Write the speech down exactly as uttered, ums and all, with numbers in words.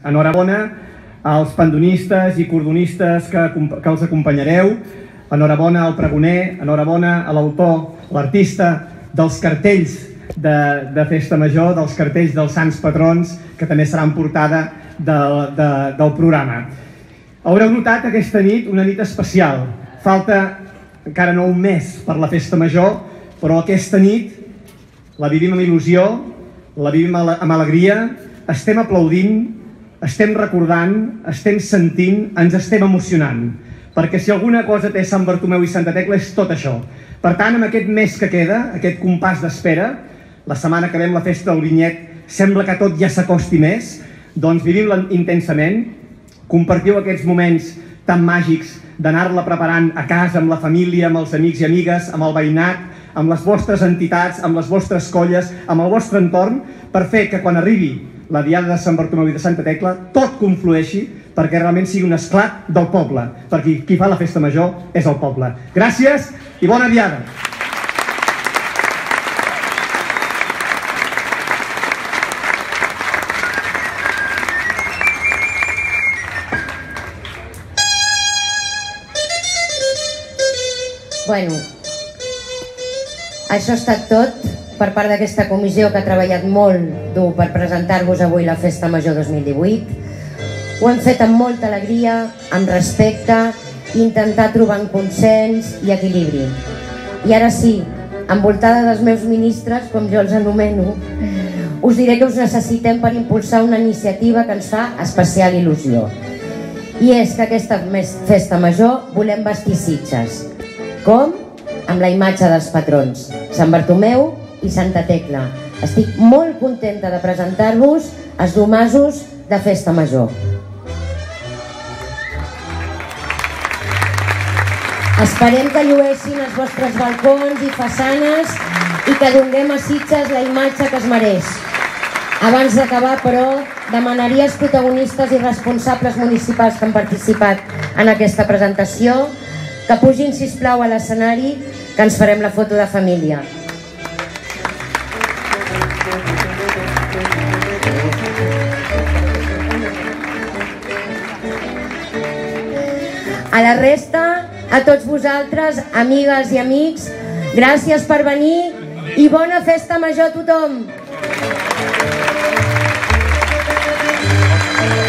Enhorabona als pandonistes i cordonistes que, que els acompanyareu, enhorabona al pregoner, enhorabona a l'autor, l'artista dels cartells de, de Festa Major, dels cartells dels Sants Patrons, que també seran portada de, de, del programa. Haureu notat aquesta nit una nit especial. Falta encara no un mes per la Festa Major, però aquesta nit la vivim amb il·lusió, la vivim amb alegria, estem aplaudint, estem recordant, estem sentint, ens estem emocionant. Perquè si alguna cosa té Sant Bartomeu i Santa Tecla és tot això. Per tant, amb aquest mes que queda, aquest compàs d'espera, la setmana que ve la festa del Vinyet, sembla que tot ja s'acosti més, doncs vivim-la intensament, compartiu aquests moments tan màgics d'anar-la preparant a casa, amb la família, amb els amics i amigues, amb el veïnat, amb les vostres entitats, amb les vostres colles, amb el vostre entorn, per fer que quan arribi la diada de Sant Bartomeu i de Santa Tecla tot conflueixi perquè realment sigui un esclat del poble, perquè qui fa la festa major és el poble. Gràcies i bona diada! Bueno, això ha estat tot per part d'aquesta comissió que ha treballat molt dur per presentar-vos avui la Festa Major dos mil divuit. Ho hem fet amb molta alegria, amb respecte, intentar trobar un consens i equilibri. I ara sí, envoltada dels meus ministres, com jo els anomeno, us diré que us necessitem per impulsar una iniciativa que ens fa especial il·lusió. I és que aquesta Festa Major volem vestir Sitges. Com? Amb la imatge dels patrons, Sant Bartomeu i Santa Tecla. Estic molt contenta de presentar-vos els domasos de Festa Major. Esperem que llueixin els vostres balcons i façanes i que donem a Sitges la imatge que es mereix. Abans d'acabar, però, demanaria als protagonistes i responsables municipals que han participat en aquesta presentació que pugin, sisplau, a l'escenari, que ens farem la foto de família. A la resta, a tots vosaltres, amigues i amics, gràcies per venir i bona Festa Major a tothom!